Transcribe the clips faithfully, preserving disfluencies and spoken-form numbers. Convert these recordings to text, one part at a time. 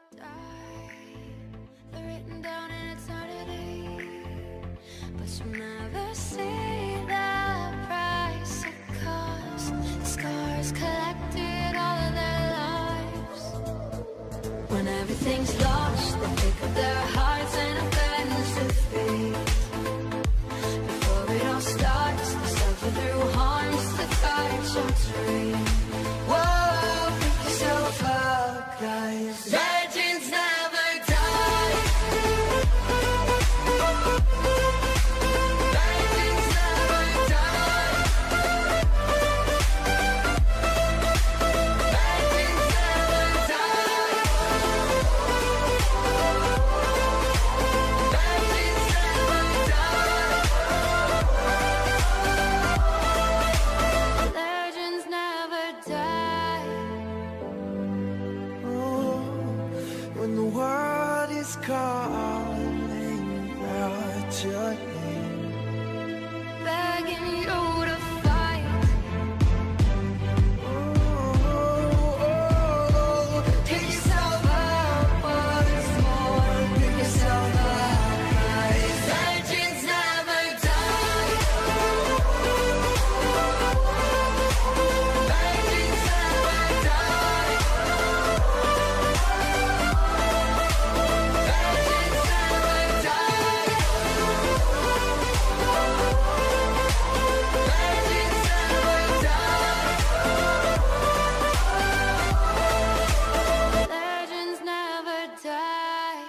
die. They're written down in eternity, but you'll never see the price it cost. The scars collected all of their lives. When everything's lost, they pick up their hearts and offense to fate. Before it all starts, they suffer through harms to touch or treat. Whoa, pick yourself up, guys. Legends never die. Legends never die. Legends never die. Legends never die. Legends never die. When the world is calling out your name, Begging you to fight. oh, oh, oh, pick yourself up once more. Pick yourself up, guys. Legends never die. Legends never die. Legends never die. Legends never die. Legends never die.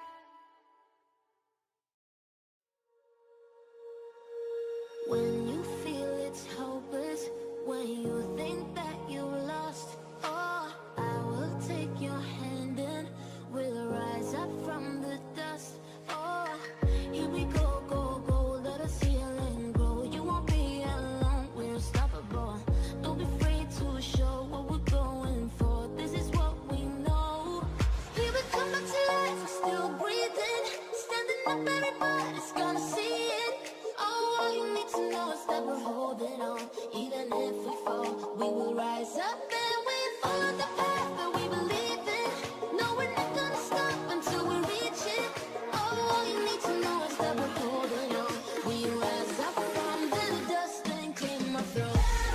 When you feel it's hopeless, when you think that you lost, oh, I will take your hand and we'll rise up from the dust. Oh, here we go, go, go, let us heal and grow. You won't be alone, we're unstoppable. Don't be afraid to show what we're going for. This is what we know. Here we come back to life, we're still breathing. Standing up, everybody's gonna see it. Oh, all you need to know is that we're holding on. Even if we fall, we will rise up and we follow the path that we believe in. No, we're not gonna stop until we reach it. Oh, all you need to know is that we're holding on. We rise up from the dust and clean our throat.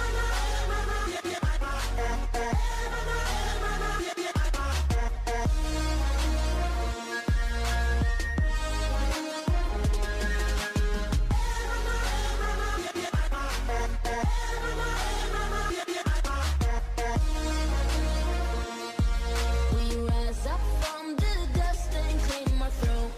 We rise up from the dust and clean our throat.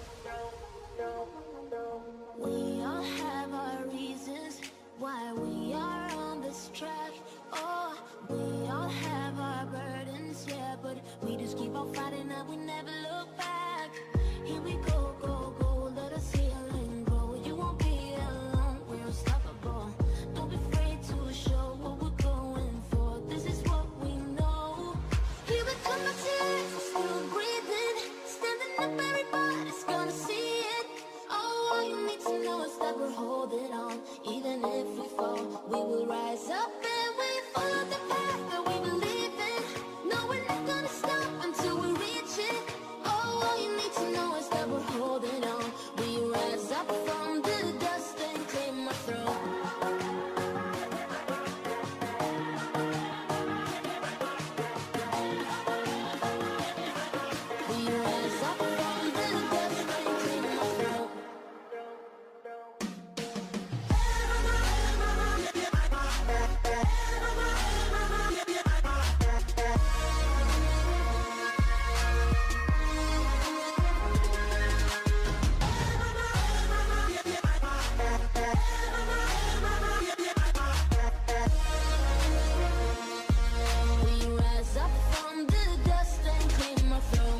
We all have our reasons why we are on this track. Oh, we all have our burdens, yeah, but we just keep on fighting and we never look back. Here we go, go, go, let us heal and grow. You won't be alone, we're unstoppable. Don't be afraid to show what we're going for. This is what we know. Here we come back to life, we're still breathing. Standing up, everybody's gonna see it. Oh, all you need to know is that we're holding on. Even if we fall, we will rise up and we follow the path that we believe in. No, we're not gonna stop until we reach it. Oh, all you need to know is that we're holding on. We rise up from the dust and clear our throat. We rise up from the dust and clear our throat. We rise up from the dust and clear our throat.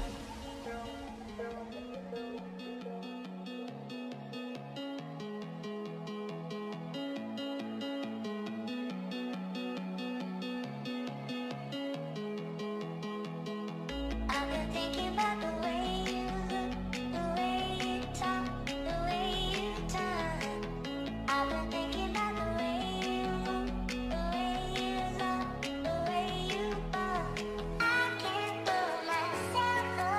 I've been thinking about the way you look, the way you talk, the way you turn. I've been thinking about the way you move, the way you love, the way you burn. I can't put myself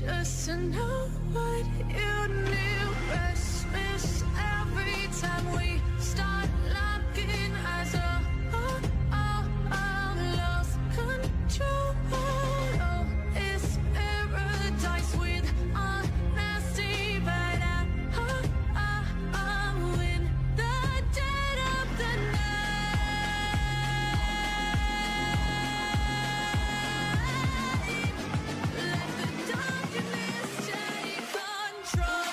just to know what you knew. Restless every time we start locking eyes. Oh, oh, oh, oh, lost control. Oh, it's paradise with honesty, but I, oh, oh, oh, in the dead of the night, let the darkness take control.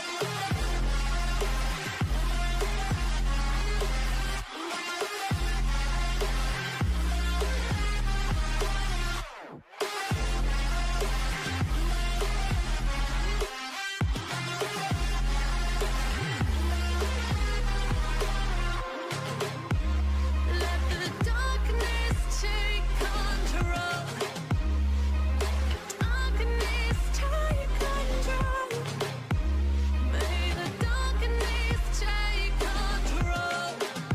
Let the darkness take control. Darkness take control. May the darkness take control.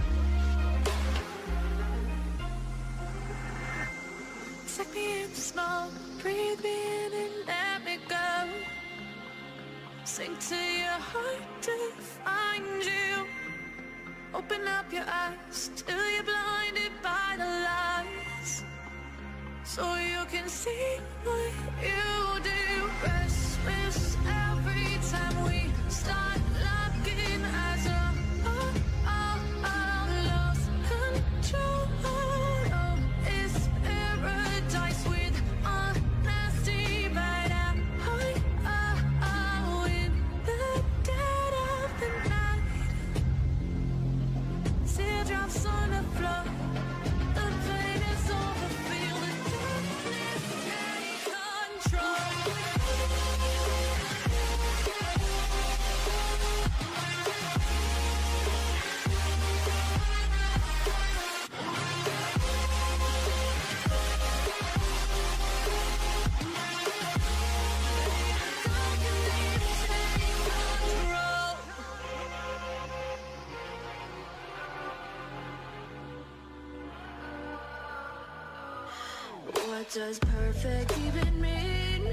Take me in small, breathe me in and let me go. Sink to your heart to find you. Open up your eyes till you're blinded by the lights, so you can see what you do. Restless every time we start locking eyes. Oh, oh, oh, lost control. Oh, it's paradise with honesty, but I, oh, oh, oh, in the dead of the night. Teardrops on the floor. The pain is over. Feel the darkness take control. Darkness take control. What does perfect even mean?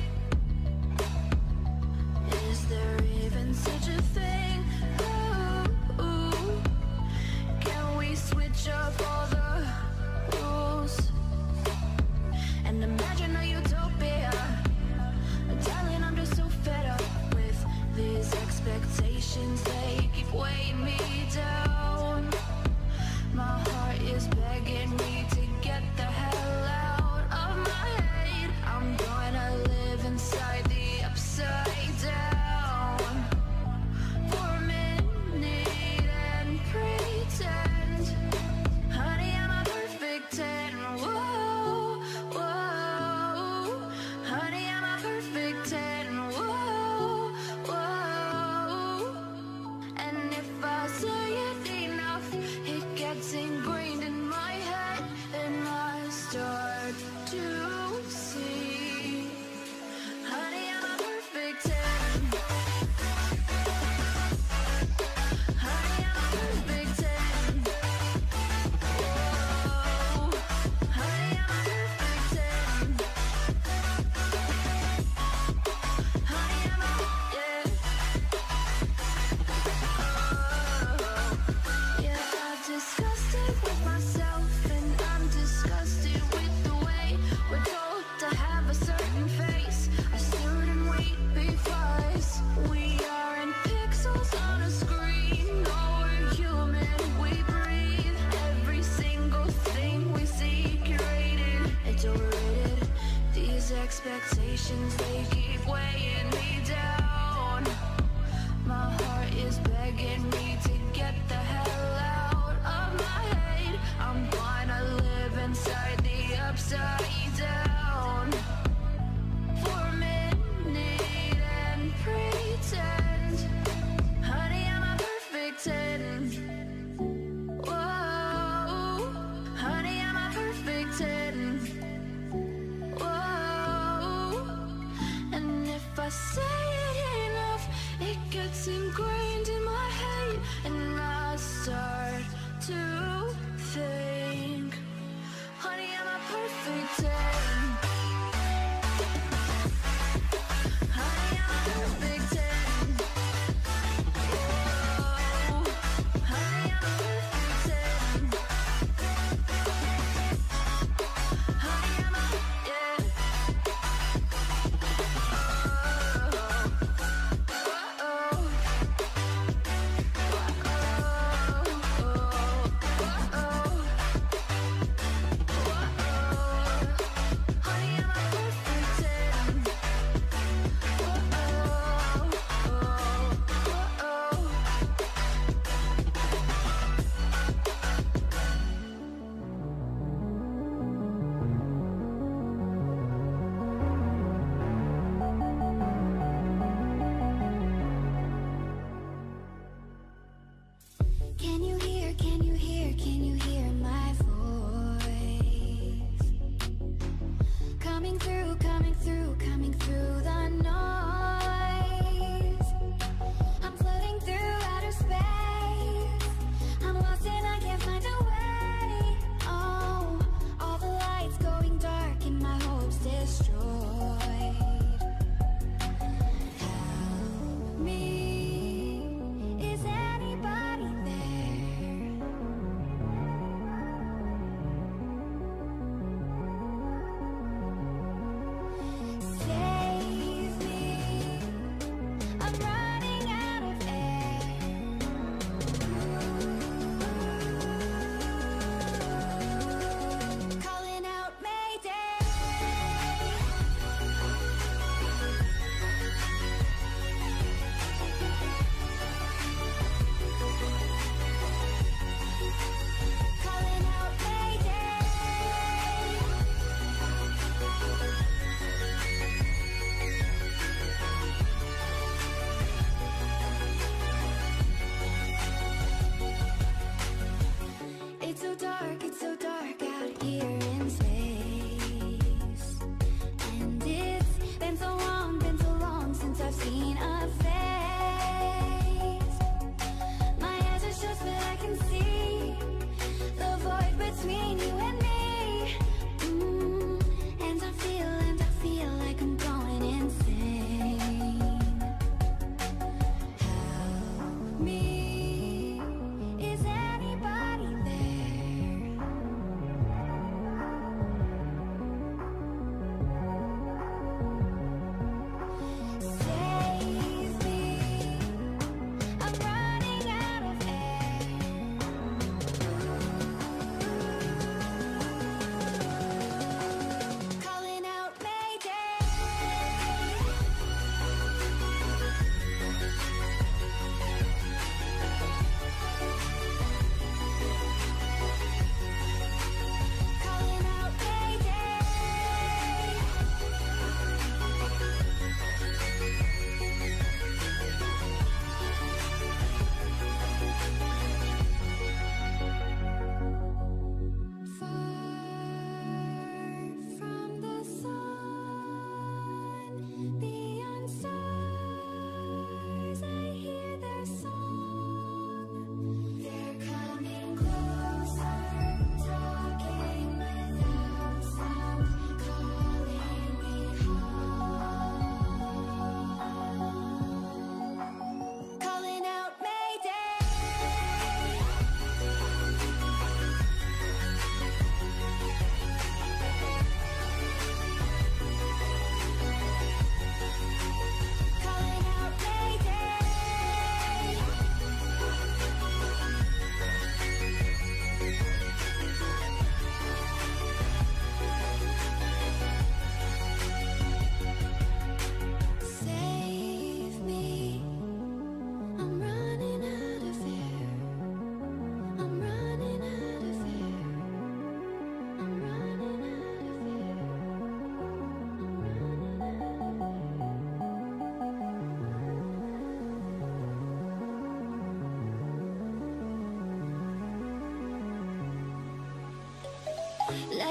Is there even such a thing? Ooh, ooh. Can we switch up all the rules and imagine a utopia? Darling, I'm just so fed up with these expectations. They keep weighing me down. My heart is begging me to get the hell out of my head. I'm gonna live inside the upside down for a minute and pretend, honey, I'm a perfect ten. Whoa, whoa, honey, I'm a perfect ten. Whoa, whoa, and if I say it enough, it gets ingrained in my head, and I start to see, honey, I'm a perfect ten. Honey, I'm a perfect ten. Whoa, honey, I'm a perfect ten. Honey, I'm a, yeah. Oh, yeah, I've discussed it with myself, and I'm disgusted with the way we're told to have a certain face, a certain weight, because we aren't pixels on a screen. No, we're human, we breathe. Every single thing we see curated, it's overrated. These expectations, they keep weighing me down. My heart is begging me to get the hell out of my head. I'm gonna live inside the upside down for a minute and pretend, honey, I'm a perfect ten. Whoa, honey, I'm a perfect ten. Whoa, and if I say it enough, it gets ingrained in my head, and I start to think, honey, I'm a perfect ten.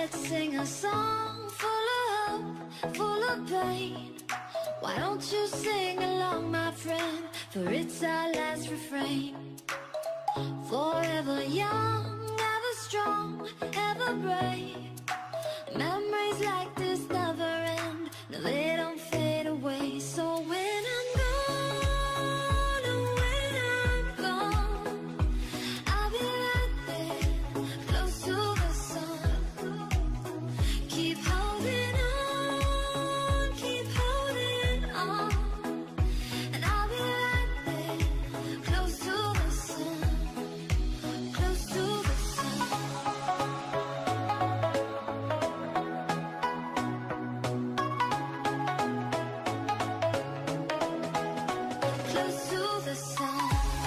Let's sing a song full of hope, full of pain. Why don't you sing along, my friend? For it's our last refrain. Forever young, ever strong, ever brave. Memories like this never end. No, they don't fade away. So when I'm gone, oh, when I'm gone, I'll be right there, close to the sun. Keep holding on, keep holding on, and I'll be right there, close to the sun, close to the sun. Close to the sun.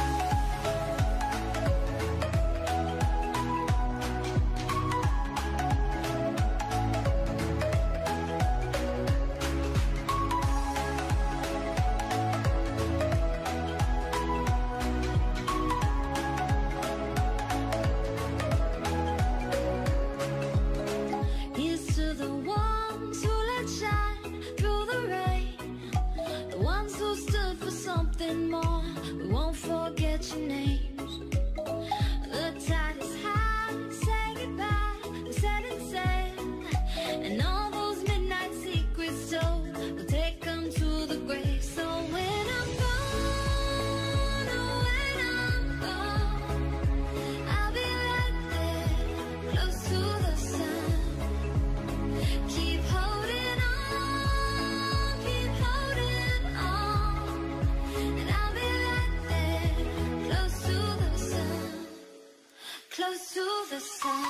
Here's to the ones who let shine through the rain, the ones who stood for something more. We won't forget your names. The tide is high, say goodbye, we set and sail, and all those midnight secrets told, we'll take them to the grave. So when I'm gone, oh, when I'm gone, I'll be right there, close to the sun. Keep holding on, keep holding on, and I'll be right there, close to the sun, close to the sun.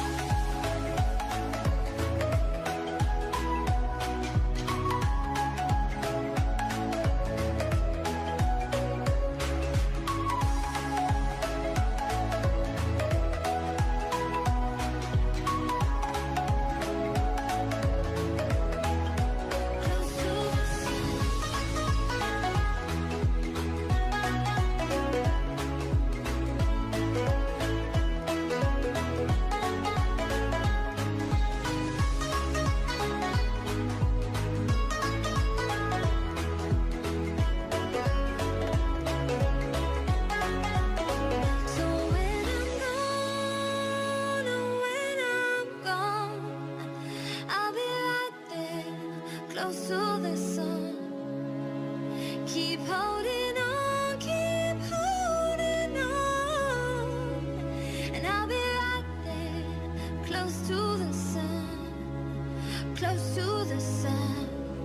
Close to the sun. So when I'm gone, oh, when I'm gone, I'll be right there, close to the sun. Keep holding on, keep holding on, and I'll be right there, close to the sun, close to the sun.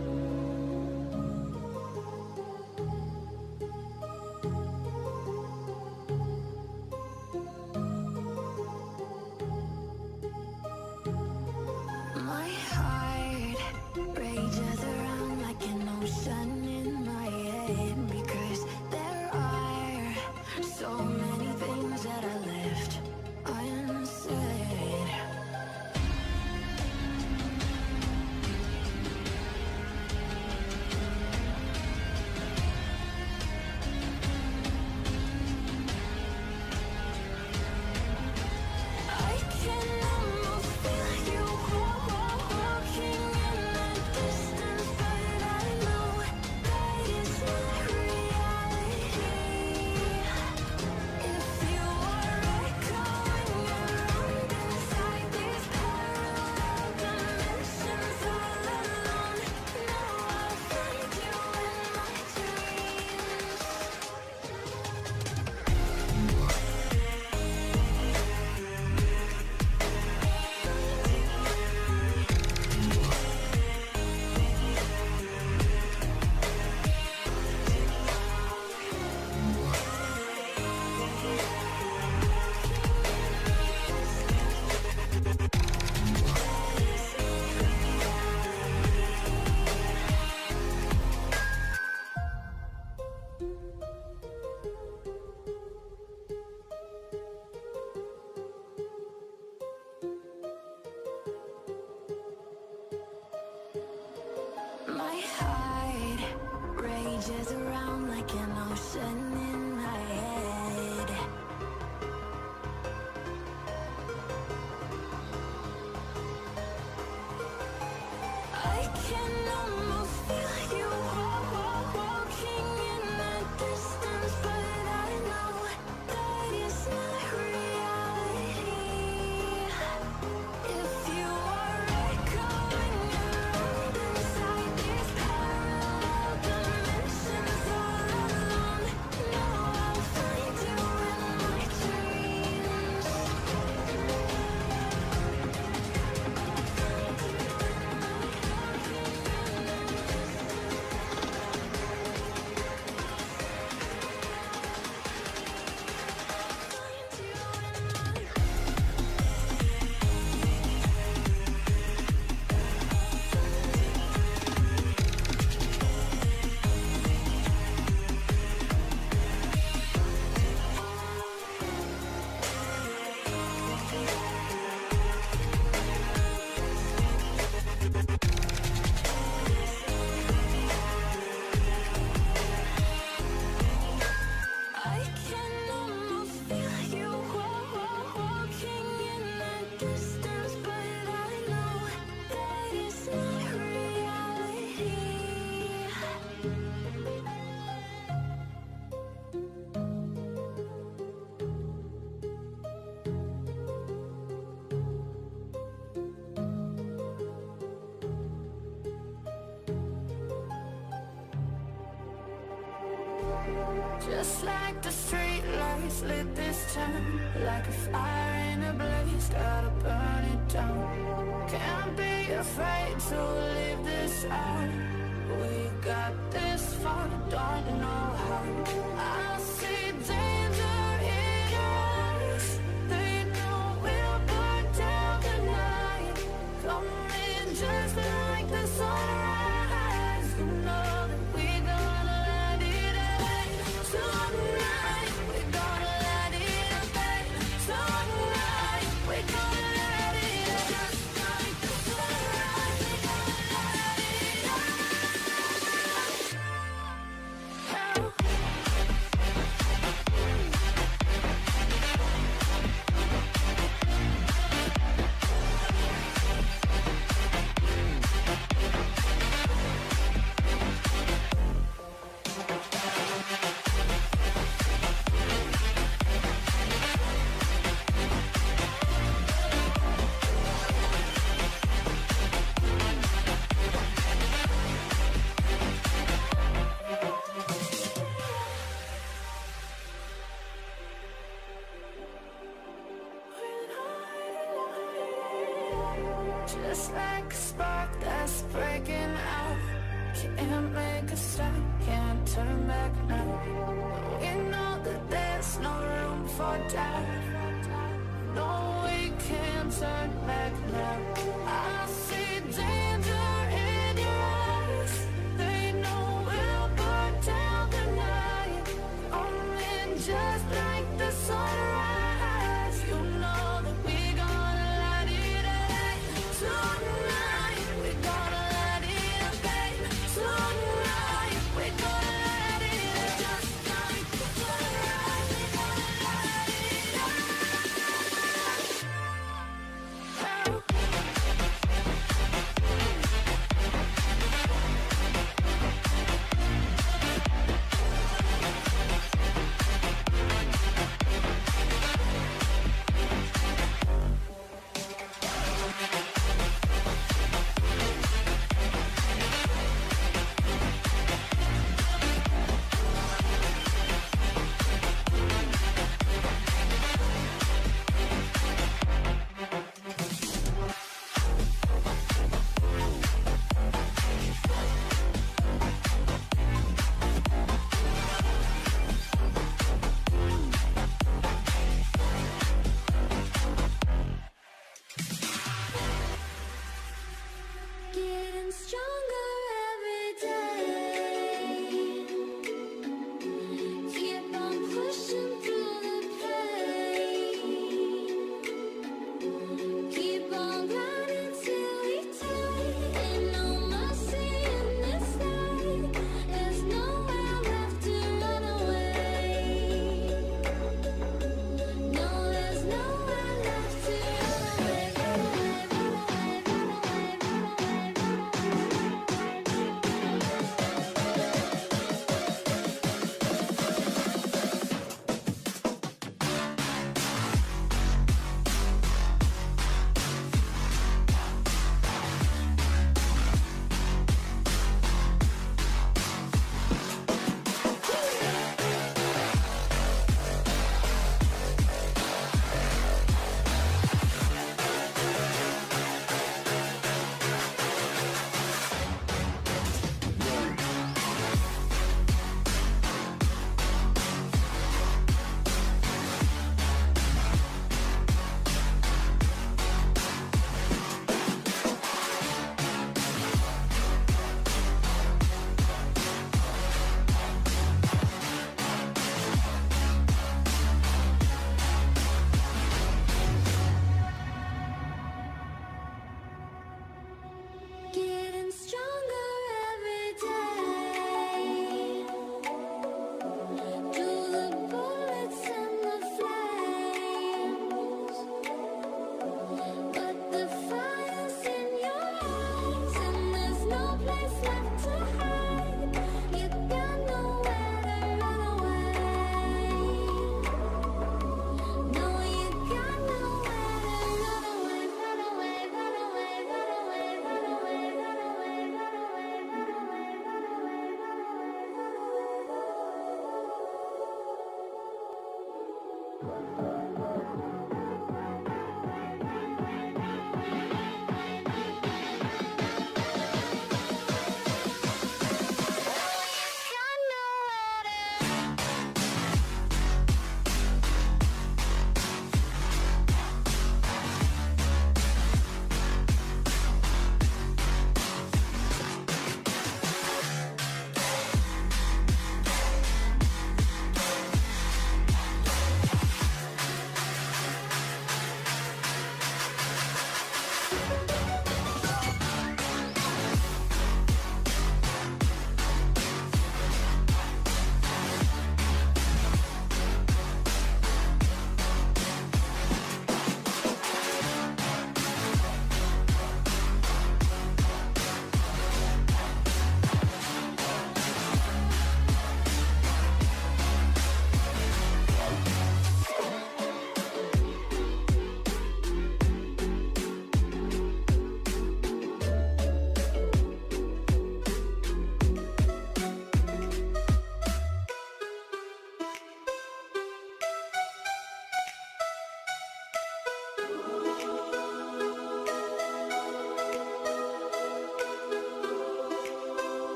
My heart rages around like an ocean in my head, because there are so many things that I left unsaid. I can almost feel you walking in the distance, but I know that it's not reality. If you are echoing around inside these parallel dimensions all alone, know I'll find you in my dreams. My heart rages around like an ocean in my head. Just like the street lights lit this town, like a fire in a blaze, gotta burn it down. Can't be afraid to leave this out. We got this far, don't know how. I see danger in your eyes. They know we'll burn down the night. Coming just like the sunrise. You know that we gonna let it out. Tonight, we gonna let it out. Tonight, we gonna let it out. Just like the sunrise, we gonna let it out. Just like a spark that's breaking out. Can't make a stop, can't turn back now. We know that there's no room for doubt. No, we can't turn back now. I see danger in your eyes. They know we'll burn down the night. Coming just like the sunrise. You know that we gonna let it out. Tonight, we gonna let it out. Tonight, we gonna let it out. Just like the sunrise, we gonna let it out.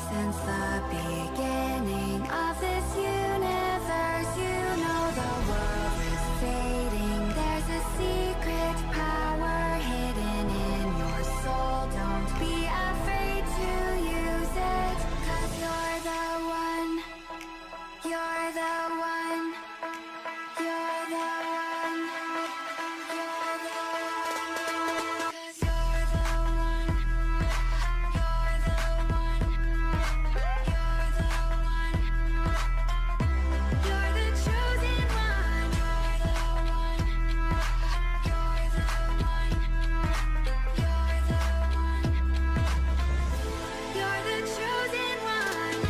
since the beginning of this universe. You know the world is fading. There's a secret power hidden in your soul. Don't be afraid to use it, 'cause you're the one. You're the one. You're the one. You're the one. 'Cause you're the one. You're the one. You're the one. You're the chosen one. You're the one. You're the one. You're the one. You're the chosen one.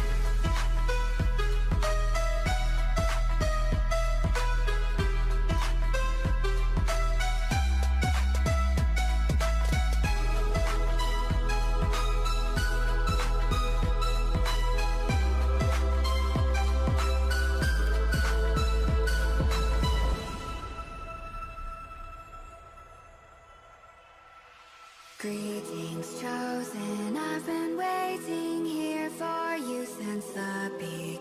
Greetings chosen, I've been waiting here for you since the beginning.